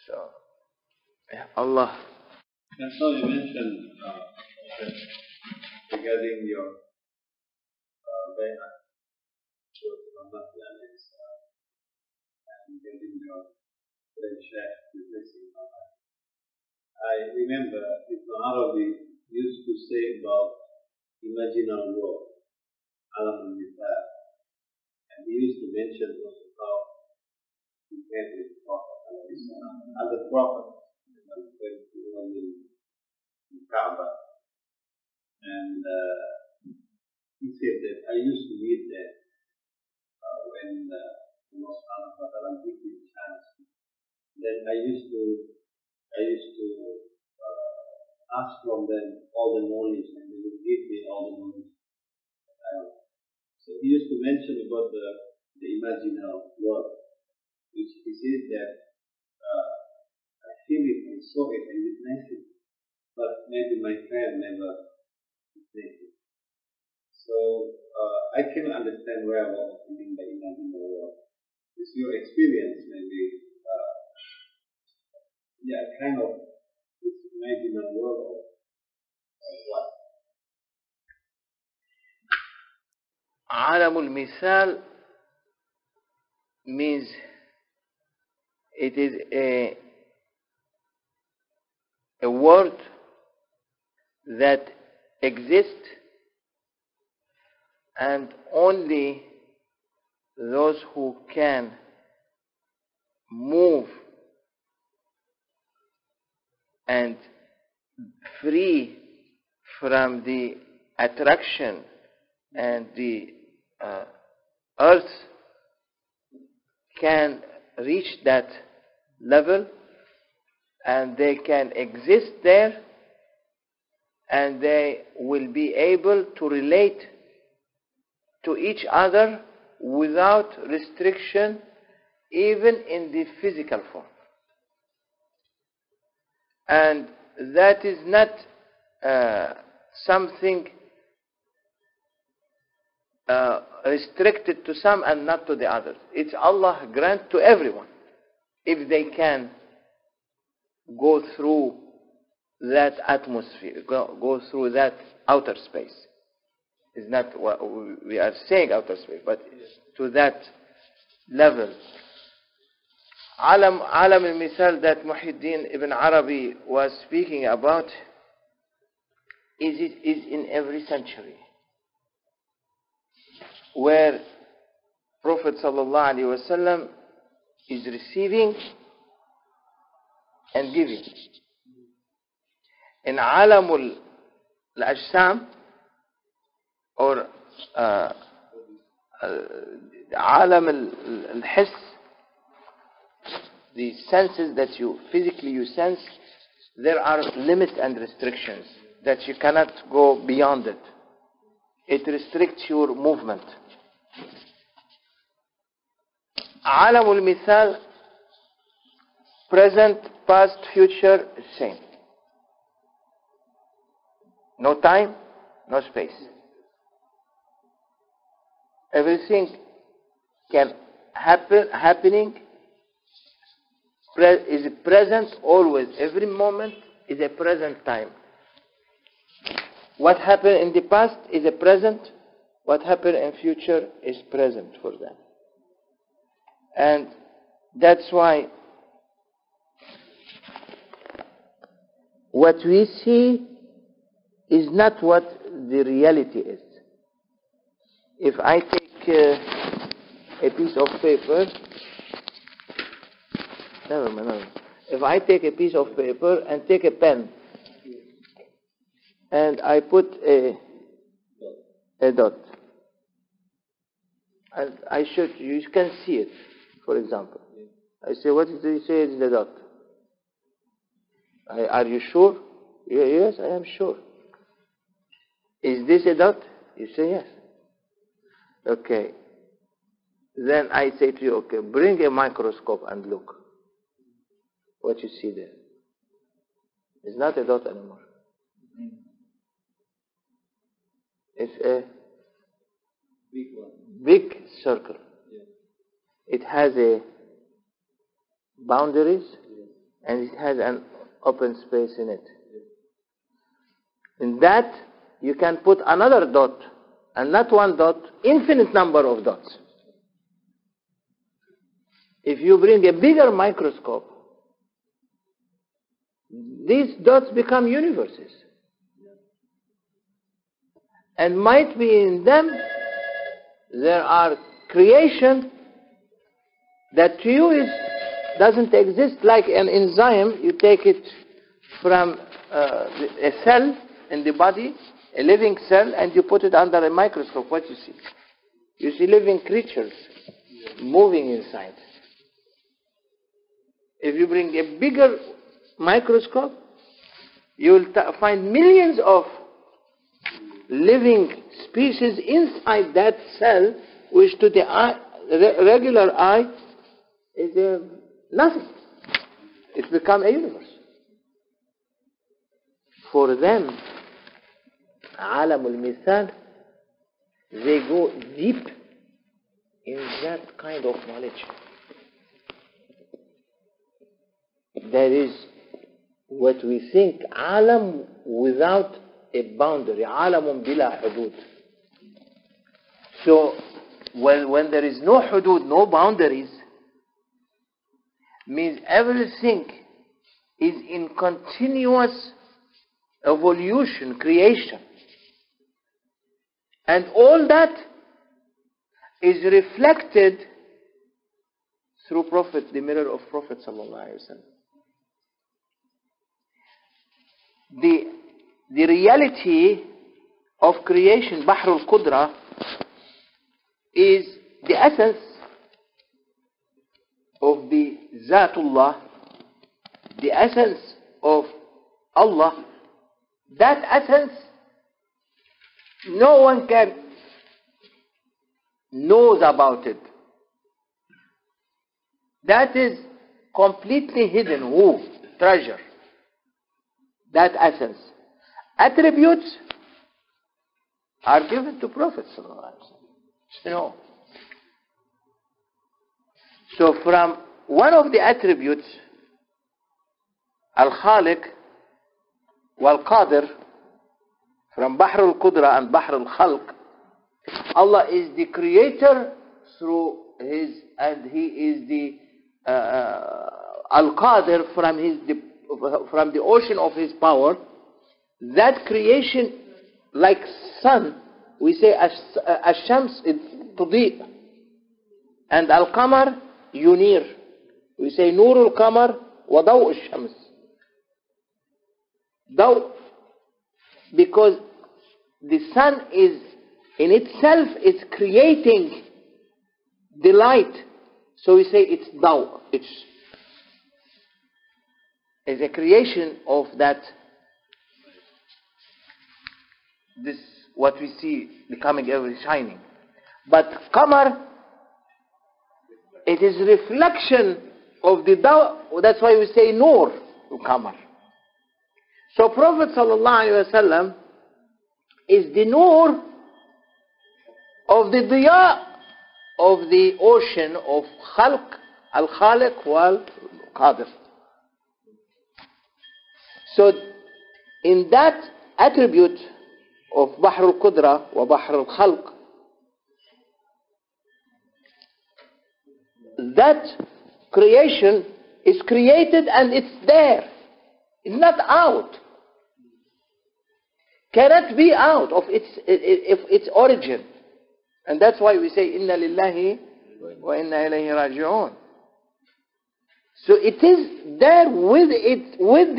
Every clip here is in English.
So, Allah. And so you mentioned regarding your bay'ah to Muhammad and getting your friendship replacing Muhammad. I remember Ibn Arabi used to say about imaginary world, alam al-mithal, and he used to mention also how he met with Prophet other prophets when he was in Kaaba, and he said that I used to meet there when Allah subhanahu wa ta'ala gave me the chance. Then I used to ask from them all the knowledge, and they would give me all the knowledge. So he used to mention about the imaginary world, which he says that I feel it, I saw it, I witnessed it, but maybe my friend never witnessed it. So I can understand where what you mean by imaginary world. It's your experience, maybe. Kind of this imaginary world of what? عالم المثال means it is a word that exists, and only those who can move and free from the attraction and the earth can reach that level, and they can exist there, and they will be able to relate to each other without restriction, even in the physical form. And that is not something restricted to some and not to the others. It's Allah grant to everyone if they can go through that atmosphere, go through that outer space. It's not what we are saying outer space, but to that level. Alam al-Misal that Muhyiddin Ibn Arabi was speaking about is in every century, where Prophet sallallahu alaihi wasallam is receiving and giving. In Alam al-Ajsam or Alam al-Hiss, the senses that you physically sense, there are limits and restrictions that you cannot go beyond it. It restricts your movement. Alam al-Mithal, present, past, future, same. No time, no space. Everything can happening is present always. Every moment is a present time. What happened in the past is a present. What happened in future is present for them. And that's why what we see is not what the reality is. If I take a piece of paper, if I take a piece of paper and take a pen and I put a dot, and I show you can see it, for example. I say, what did you say is the dot? Are you sure? Yes, I am sure. Is this a dot? You say yes. Okay. Then I say to you, okay, bring a microscope and look. What you see there. It's not a dot anymore. It's a big circle. It has a boundaries and it has an open space in it. In that, you can put another dot, and not one dot, infinite number of dots. If you bring a bigger microscope, these dots become universes. And might be in them, there are creation that to you doesn't exist, like an enzyme. You take it from a cell in the body, a living cell, and you put it under a microscope. What you see? You see living creatures moving inside. If you bring a bigger microscope, you will find millions of living species inside that cell, which to the eye, regular eye is nothing. It's become a universe. For them, Alamul Mithal, they go deep in that kind of knowledge. That is what we think, Alam without a boundary, Alamun bila hudud. So, when there is no hudud, no boundaries, means everything is in continuous evolution, creation. And all that is reflected through Prophet, the mirror of Prophet sallallahu alaihi wasallam. The reality of creation, Bahr al-Qudra, is the essence of the Zatullah, the essence of Allah. That essence, no one can knows about it. That is completely hidden. Who? Treasure. That essence. Attributes are given to Prophet sallallahu alaihi wasallam. No. So from one of the attributes, Al-Khaliq wal-Qadir, from Bahr al-Qudra and Bahr al-Khalq, Allah is the creator through His, and He is the Al-Qadir from the ocean of His power. That creation, like sun, we say Ash-Shams Tudi, and Al-Qamar Yunir. We say Nur al-Qamar wa Daw al-Shams. Daw, because the sun is in itself is creating the light, so we say it's Daw. It's a creation of that. This what we see becoming ever shining. But Qamar, it is reflection of the Daw. That's why we say Nur al-Qamar. So Prophet ﷺ is the Nur of the Diya of the ocean of Khalq, Al-Khaliq wal-Qadir. So in that attribute of Bahr al-Qudra wa Bahr al-Khalq, that creation is created and it's there. It's not out. Cannot be out of its origin. And that's why we say, Inna lillahi wa inna ilayhi raji'un. So it is there with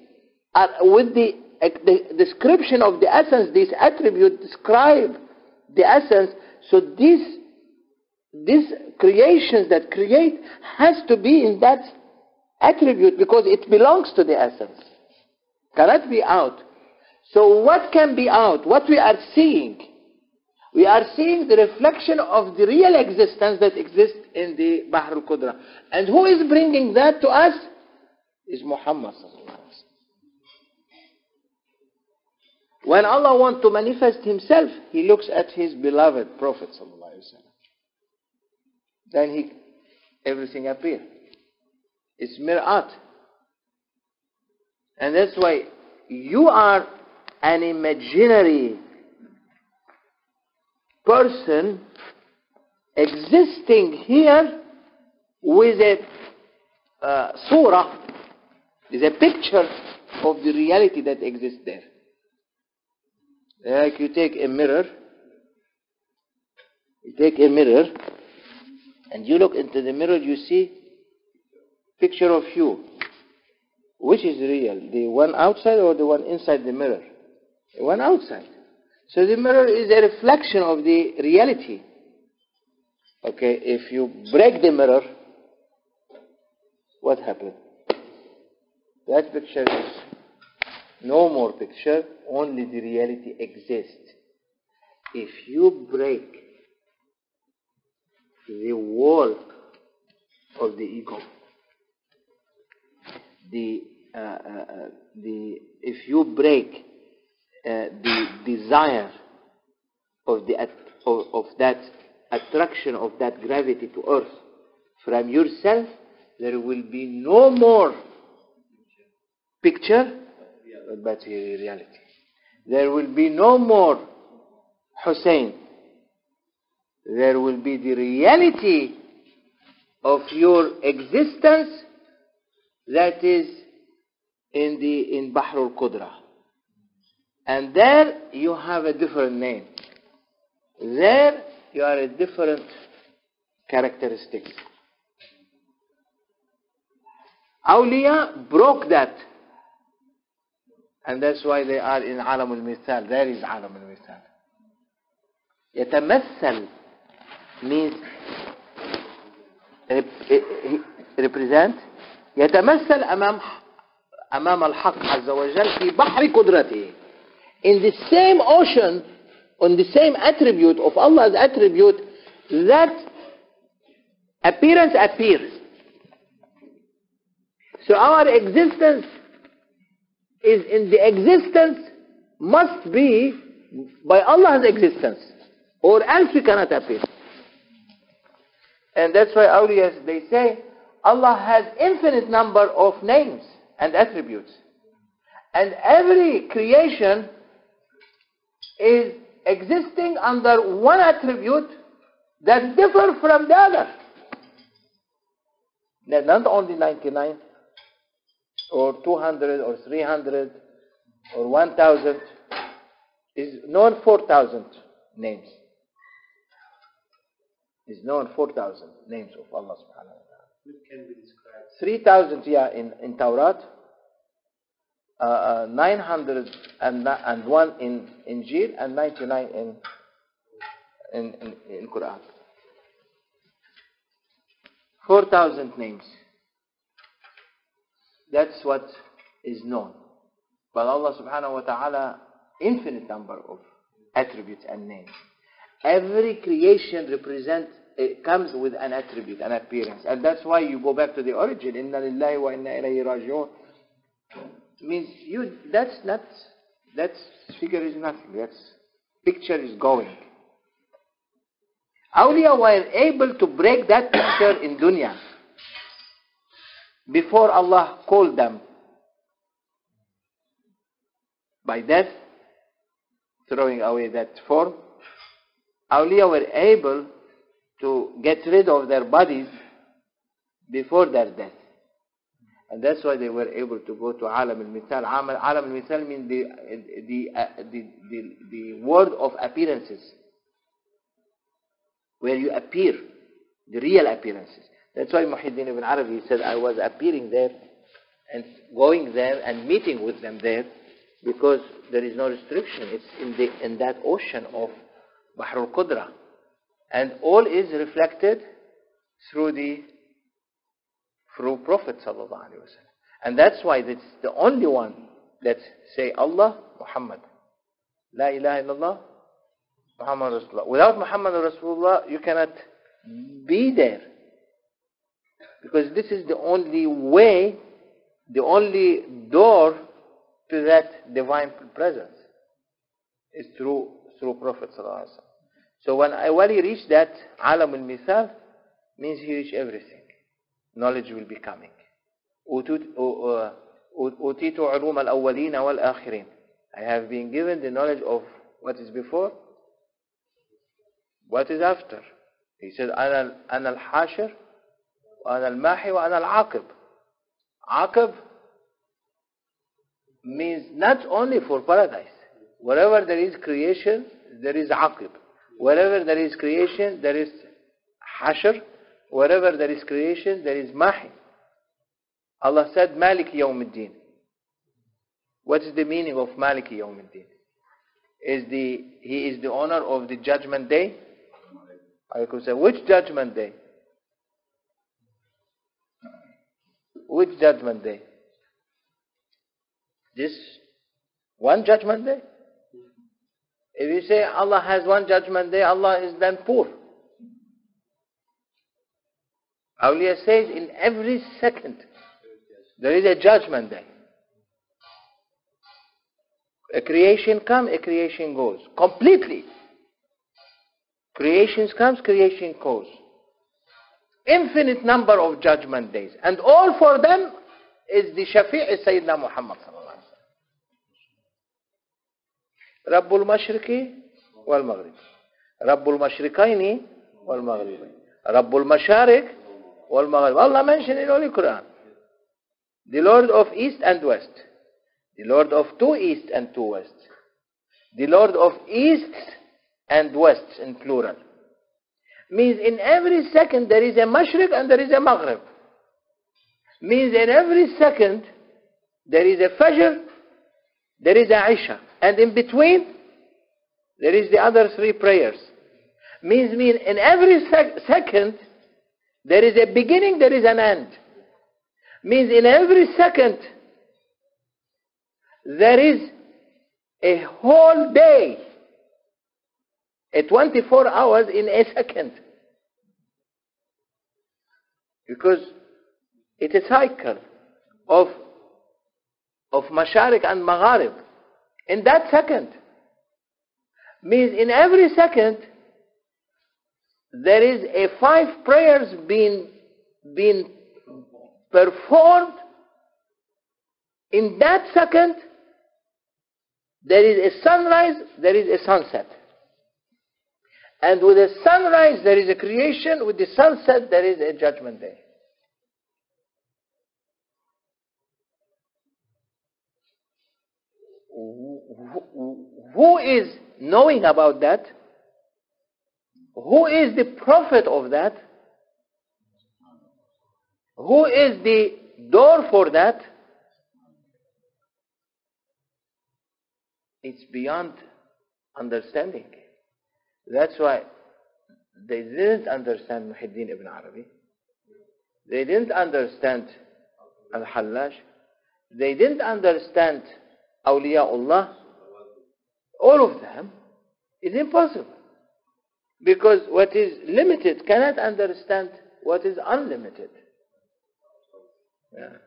the description of the essence. This attribute describe the essence. So these creations that create has to be in that attribute because it belongs to the essence. Cannot be out. So what can be out? What we are seeing? We are seeing the reflection of the real existence that exists in the Bahr al-Qudra. And who is bringing that to us? Is Muhammad sallallahu alaihi wasallam. When Allah wants to manifest Himself, He looks at His beloved Prophet sallallahu alaihi wasallam. Then everything appears. It's mir'at. And that's why you are an imaginary person existing here with a surah, is a picture of the reality that exists there. Like you take a mirror, and you look into the mirror, you see picture of you. Which is real? The one outside or the one inside the mirror? The one outside. So the mirror is a reflection of the reality. Okay, if you break the mirror, what happened? That picture is no more picture, only the reality exists. If you break the wall of the ego, if you break the desire of that attraction of that gravity to earth from yourself, there will be no more picture but reality. There will be no more Hussein. There will be the reality of your existence that is in Bahr al-Qudra. And there you have a different name. There you are a different characteristics. Awliya broke that. And that's why they are in Alam al-Mithal. There is Alam al-Mithal. يتمثل means represent. يتمثل أمام الحق عز وجل في بحر قدرته. In the same ocean, on the same attribute of Allah's attribute, that appearance appears. So our existence is in the existence must be by Allah's existence, or else we cannot appear. And that's why awliyas, they say Allah has infinite number of names and attributes, and every creation is existing under one attribute that differs from the other. Not only 99 or 200 or 300 or 1000, is known 4,000 names. Is known 4,000 names of Allah subhanahu wa ta'ala. Which can be described. 3,000 in Tawrat, 901 in Injil, and 99 in Quran. 4,000 names. That's what is known. But Allah subhanahu wa ta'ala, infinite number of attributes and names. Every creation comes with an attribute, an appearance. And that's why you go back to the origin. Inna lillahi wa inna ilayhi raji'un. Means that figure is nothing. That picture is going. Awliya were able to break that picture in dunya before Allah called them by death, throwing away that form. Awliya were able to get rid of their bodies before their death. And that's why they were able to go to Alam al-Mithal. Alam al-Mithal means the world of appearances, where you appear, the real appearances. That's why Muhyiddin ibn Arabi said, I was appearing there and going there and meeting with them there, because there is no restriction. It's in that ocean of Bahr al-Qudra. And all is reflected through Prophet sallallahu alaihi wasallam. And that's why it's the only one that say Allah, Muhammad. La ilaha illallah, Muhammad Rasulullah. Without Muhammad Rasulullah, you cannot be there. Because this is the only way, the only door to that divine presence is through Prophet sallallahu alaihi wasallam. So when he reached that Alam al-Mithal, means he reached everything. Knowledge will be coming. أوتيت علوم الأولين والآخرين. I have been given the knowledge of what is before, what is after. He said, أنا الحاشر وأنا الماحي وأنا العاقب. عاقب means not only for paradise. Wherever there is creation, there is aqib. Wherever there is creation, there is hashr. Wherever there is creation, there is mahi. Allah said, Maliki Yawmiddin. What is the meaning of Maliki Yawmiddin? He is the owner of the judgment day? I could say, which judgment day? Which judgment day? This one judgment day? If you say Allah has one judgment day, Allah is then poor. Awliya says in every second there is a judgment day. A creation comes, a creation goes. Completely. Creation comes, creation goes. Infinite number of judgment days. And all for them is the Shafi' Sayyidina Muhammad sallallahu alaihi wasallam. Rabbul Mashriqi wal Maghrib. Rabbul Mashriqaini wal Maghribain. Rabbul Mashariq wal Maghrib. Allah mentioned in Holy Quran. The Lord of East and West. The Lord of two East and two West. The Lord of East and West in plural. Means in every second there is a Mashriq and there is a Maghrib. Means in every second there is a Fajr, there is a Isha. And in between there is the other three prayers. Means in every second there is a beginning, there is an end. Means in every second there is a whole day, a 24 hours in a second. Because it's a cycle of Mashariq and Magharib. In that second. Means in every second there is a 5 prayers being performed. In that second there is a sunrise, there is a sunset. And with the sunrise there is a creation, with the sunset there is a judgment day. Who is knowing about that? Who is the prophet of that? Who is the door for that? It's beyond understanding. That's why they didn't understand Muhyiddin ibn Arabi. They didn't understand Al-Hallaj. They didn't understand Awliyaullah. All of them is impossible. Because what is limited cannot understand what is unlimited. Yeah.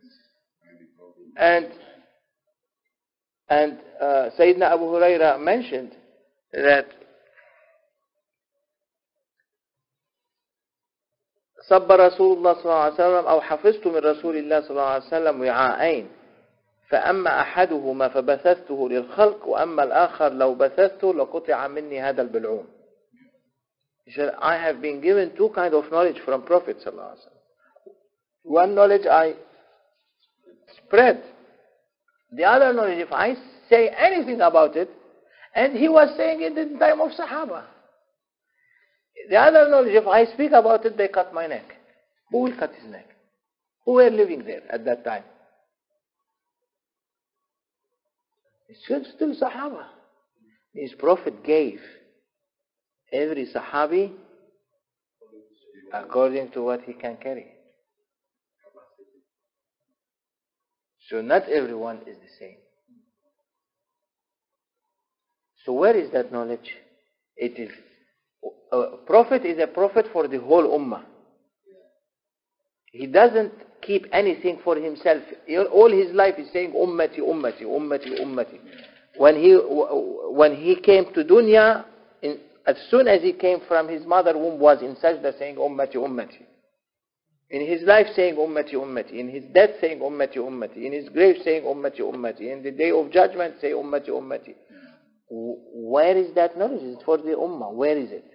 And Sayyidina Abu Huraira mentioned that صب رسول الله صلى الله عليه وسلم أو حفظت من رسول الله صلى الله عليه وسلم وعاءين فأما أحدهما فبثثته للخلق وأما الآخر لو بثثته لقطع مني هذا البلعوم. He said, I have been given 2 kinds of knowledge from Prophet صلى الله عليه وسلم. One knowledge I spread. The other knowledge, if I say anything about it, and he was saying it in the time of Sahaba. The other knowledge, if I speak about it, they cut my neck. Who will cut his neck? Who were living there at that time? It's still Sahaba. His Prophet gave every Sahabi according to what he can carry. So not everyone is the same. So where is that knowledge? It is a prophet is a prophet for the whole ummah. He doesn't keep anything for himself. All his life is saying ummati, ummati, ummati, ummati. When he came to dunya, as soon as he came from his mother womb, was in sajda saying ummati, ummati. In his life saying Ummati, Ummati. In his death saying Ummati, Ummati. In his grave saying Ummati, Ummati. In the day of judgment say Ummati, Ummati. Where is that knowledge? It's for the Ummah. Where is it?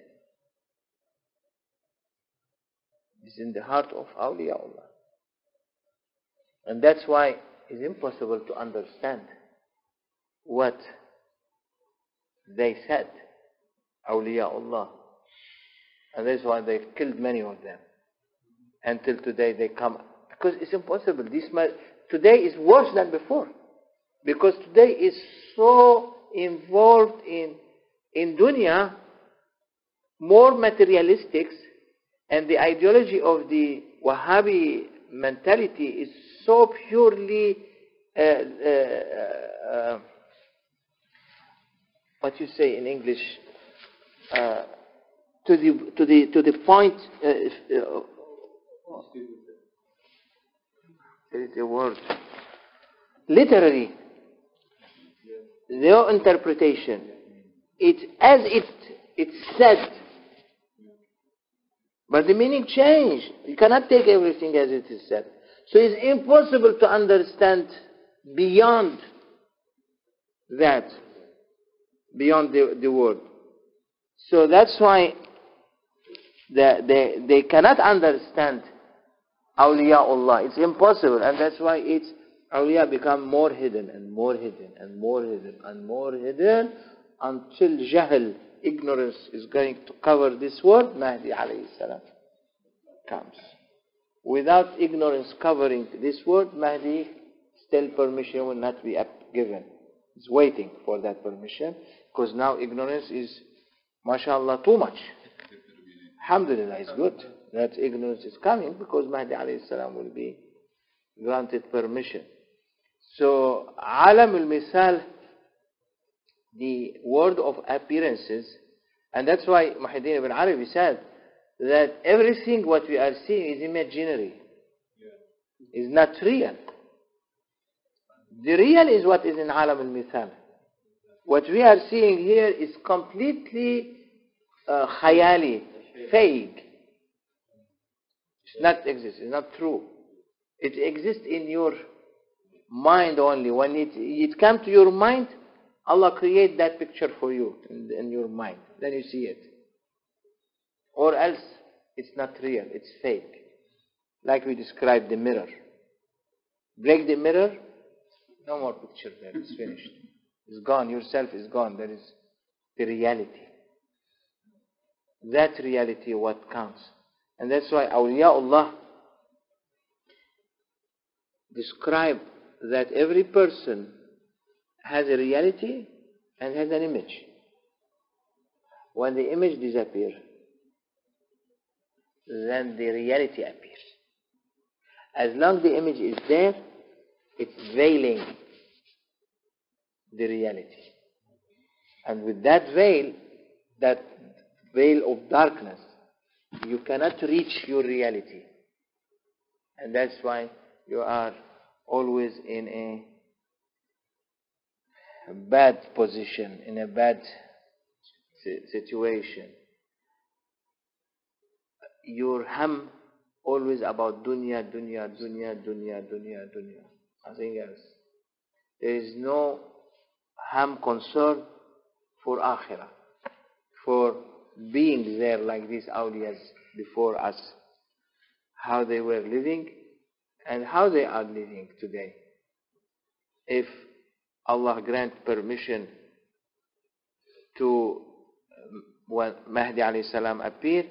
It's in the heart of awliyaullah. And that's why it's impossible to understand what they said, awliyaullah. And that's why they've killed many of them. Until today they come. Because it's impossible. Today is worse than before. Because today is so involved in dunya, more materialistics, and the ideology of the Wahhabi mentality is so purely what you say in English, to the point. There is a word. Literary. Their interpretation. It's as it's said. But the meaning changed. You cannot take everything as it is said. So it's impossible to understand beyond that. Beyond the word. So that's why they cannot understand awliyaullah. It's impossible, and that's why awliya become more hidden and more hidden and more hidden and more hidden until jahl, ignorance, is going to cover this world. Mahdi alayhi salam comes. Without ignorance covering this world, Mahdi, still permission will not be given. It's waiting for that permission, because now ignorance is, mashallah, too much. Alhamdulillah, it's good that ignorance is coming, because Mahdi alayhi salam will be granted permission. So, alam al-misal, the world of appearances, and that's why Muhyiddin ibn Arabi said that everything what we are seeing is imaginary. Is not real. The real is what is in alam al-misal. What we are seeing here is completely khayali, fake. It's not exist. It's not true. It exists in your mind only. When it comes to your mind, Allah create that picture for you in your mind. Then you see it. Or else, it's not real. It's fake. Like we described the mirror. Break the mirror, no more picture there. It's finished. It's gone. Yourself is gone. There is the reality. That reality what counts. And that's why awliyaullah describe that every person has a reality and has an image. When the image disappears, then the reality appears. As long as the image is there, it's veiling the reality. And with that veil of darkness, you cannot reach your reality. And that's why you are always in a bad position, in a bad situation. Your ham always about dunya, dunya, dunya, dunya, dunya, dunya. Nothing else. There is no ham concern for akhirah, for being there like these awliyas before us, how they were living and how they are living today. If Allah grant permission to when Mahdi alayhi salam appeared,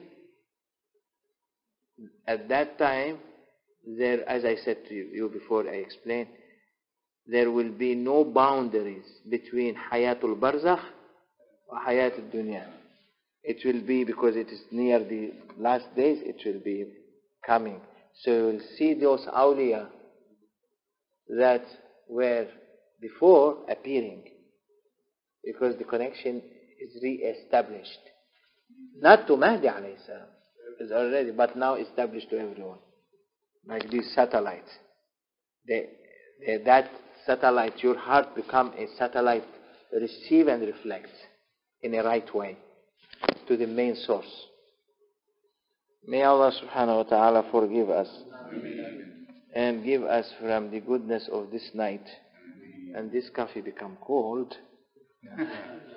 at that time, there, as I said to you before I explained, there will be no boundaries between Hayatul Barzakh or Hayatul Dunya. It will be, because it is near the last days, it will be coming. So you will see those awliya that were before appearing, because the connection is re-established. Not to Mahdi alayhi salam. Is already, but now established to everyone. Like these satellites. That satellite, your heart become a satellite, receive and reflect in a right way to the main source. May Allah subhanahu wa ta'ala forgive us and give us from the goodness of this night and this coffee become cold